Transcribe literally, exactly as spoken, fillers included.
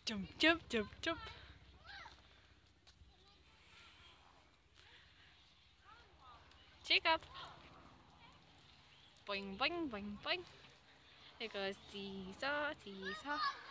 Jump, jump, jump, jump. Jacob. Boing, boing, boing, boing. There goes Caesar, Caesar.